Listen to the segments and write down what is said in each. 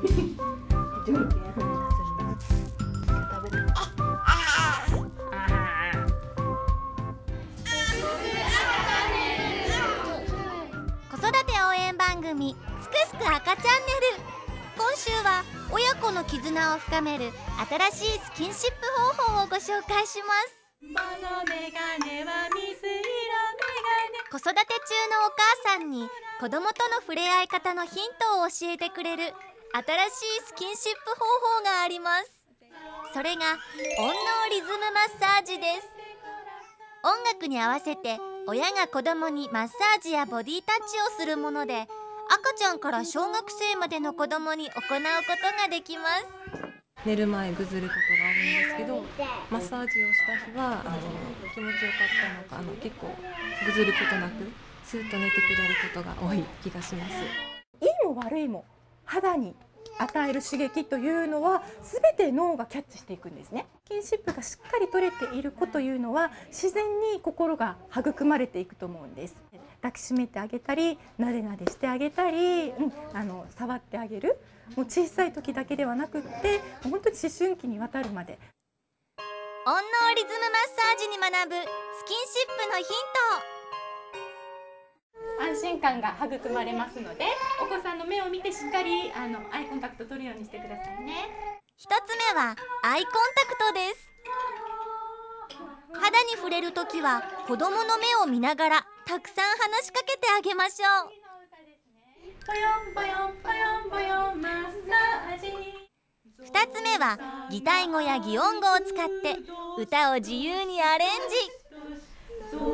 子育て応援番組「すくすく赤チャンネル」。今週は親子の絆を深める新しいスキンシップ方法をご紹介します。子育て中のお母さんに子供との触れ合い方のヒントを教えてくれる新しいスキンシップ方法があります。それが音脳リズムマッサージです。音楽に合わせて親が子供にマッサージやボディタッチをするもので、赤ちゃんから小学生までの子供に行うことができます。 寝る前ぐずることがあるんですけど、マッサージをした日は気持ちよかったのか結構ぐずることなくスーッと寝てくれることが多い気がします。 いいも悪いも肌に与える刺激というのは全て脳がキャッチしていくんですね。スキンシップがしっかり取れている子というのは自然に心が育まれていくと思うんです。抱きしめてあげたりなでなでしてあげたり、触ってあげる、もう小さい時だけではなくって本当に思春期にわたるまで音脳リズムマッサージに学ぶスキンシップのヒント。 安心感が育まれますので、お子さんの目を見てしっかりアイコンタクト取るようにしてくださいね。 一つ目はアイコンタクトです。肌に触れるときは子供の目を見ながらたくさん話しかけてあげましょう。二つ目は擬態語や擬音語を使って歌を自由にアレンジ。言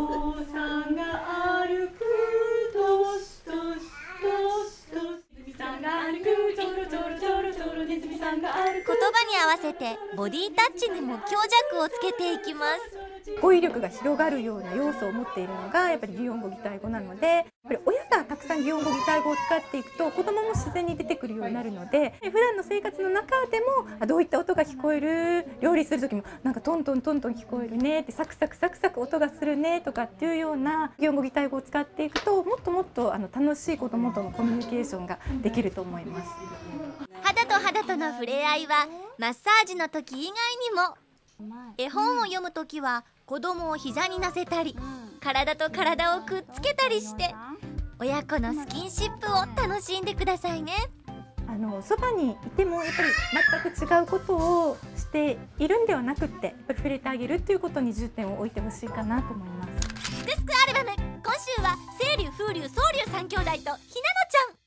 葉に合わせてボディタッチにも強弱をつけていきます。 語彙力が広がるような要素を持っているのがやっぱり擬音語擬態語なので、やっぱり親がたくさん擬音語擬態語を使っていくと子どもも自然に出てくるようになるので、普段の生活の中でもどういった音が聞こえる、料理する時もなんかトントントントン聞こえるねって、サクサクサクサク音がするねとかっていうような擬音語擬態語を使っていくともっともっと楽しい子どもとのコミュニケーションができると思います。 肌と肌との触れ合いはマッサージの時以外にも。絵本を読む時は子供を膝に乗せたり体と体をくっつけたりして親子のスキンシップを楽しんでくださいね。 そばにいてもやっぱり全く違うことをしているんではなくって、やっぱり触れてあげるっていうことに重点を置いてほしいかなと思います。 すくすくアルバム、今週は清流風流双龍三兄弟とひなのちゃん。